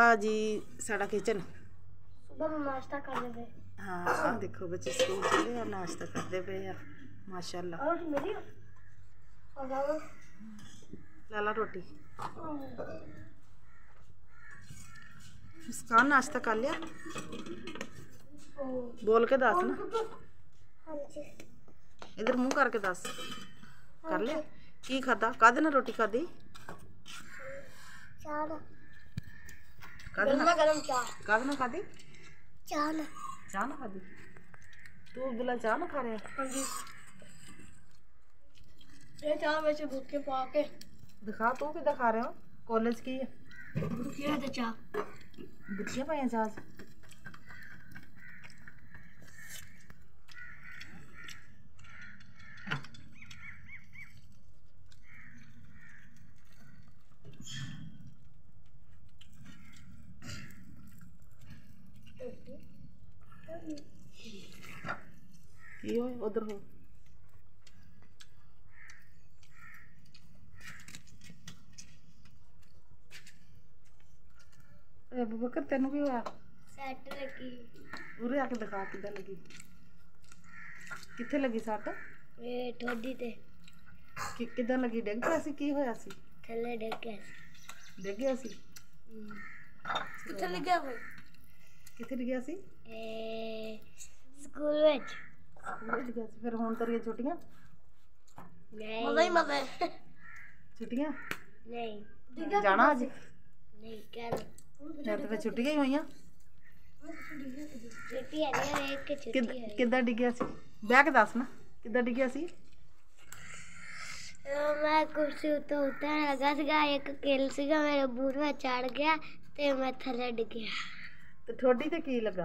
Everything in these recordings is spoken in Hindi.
जी साड़ा किचन। सुबह नाश्ता करने पे। हाँ देखो बच्चे स्कूल चले और नाश्ता करते पे यार माशाल्लाह। और मेरी लाला रोटी मुस्कान नाश्ता कर लिया बोल के दस ना इधर मुंह करके दस कर लिया की खादा कादे ना रोटी खादी गरम चाह कादे ना खादी चाह ना खादी तू अब्दुल्ला चाह ना खा रहा हाँ जी ये चाह वैसे भूखे पा के दिखा तू कि दिखा रहे हो कॉलेज की ये तो चाह बुढ़िया पाया चाह की हो उधर हो बकर तेन की होया सेट लगी उरे आके दिखा किदा लगी किथे लगी सट ये ठोडी ते किदा लगी डिग गया सी की होया सी थल्ले डिग गया सी किथे लग गया भाई किथे गया सी स्कूल विच गया सी फिर हुण तेरी छुट्टियां नहीं मजा छुट्टियां नहीं जाना अज नहीं कल फिर तो छुट्टियां ही हुई छुट्टी है नहीं एक छुट्टी है किदा डिग्या सी बह के दस ना किदा डिग्या सी मैं कुर्सी तो उतर लगा सीगा एक किल सीगा मेरे बूट में चढ़ गया ते मैं थल्ले डिग गया ते ठोडी ते की लगा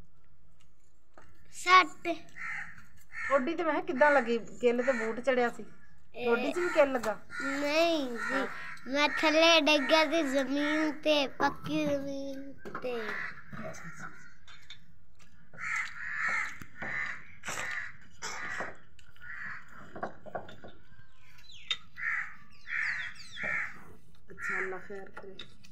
सट ठोडी ते मैं किदा लगी किल ते बूट चढ़िया सी ठोडी च भी किल लगा नहीं जी मैं थल्ले डिग गया थी जमीन ते पक्की जमीन ते अच्छा अल्लाह खैर करे।